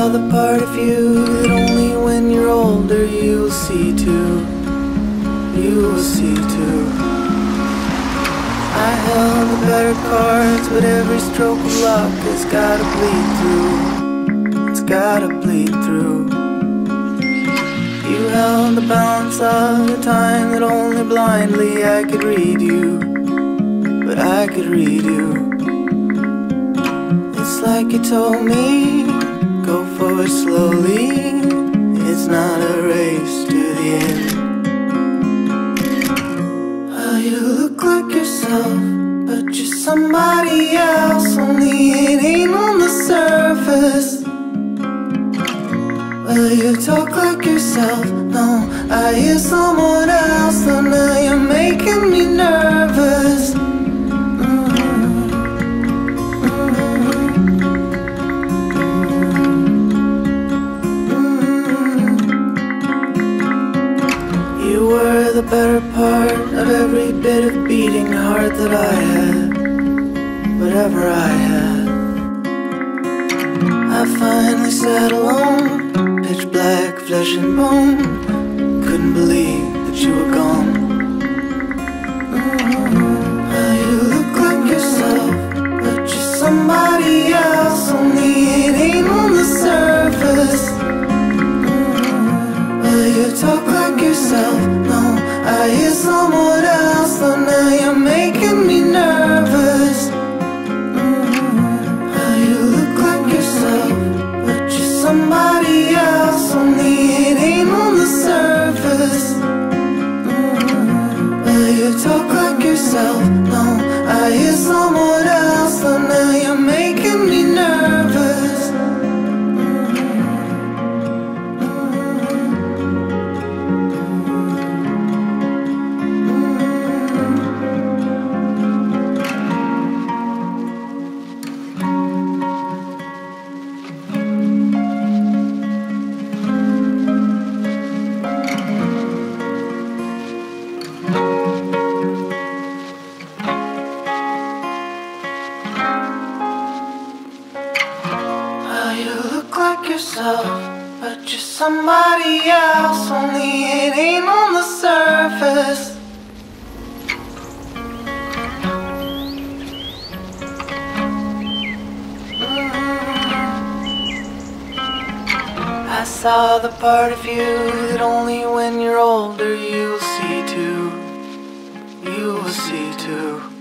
saw the part of you that only when you're older you'll see too. You will see too. I held the better cards, but every stroke of luck has gotta bleed through. It's gotta bleed through. You held the balance of the time that only blindly I could read you. But I could read you. It's like you told me, go for it slowly. It's not a race to the end. Well, you look like yourself, but you're somebody else. Only it ain't on the surface. Well, you talk like yourself, no, I hear someone else. Though now you're making me nervous. You were the better part of every bit of beating heart that I had, whatever I had. I finally sat alone, pitch black, flesh and bone. Couldn't believe that you were gone. Well, you look like yourself, but you're somebody else. Only it ain't on the surface. Well, you talk like yourself, no, I hear someone else. Though now you're making me nervous. Well, you look like yourself, but you're somebody else. Only it ain't on the surface. Well, you talk like yourself, no, I hear someone else. Though now you're making me nervous. Yourself, but you're somebody else. Only it ain't on the surface. I saw the part of you that only when you're older you'll see too. You will see too.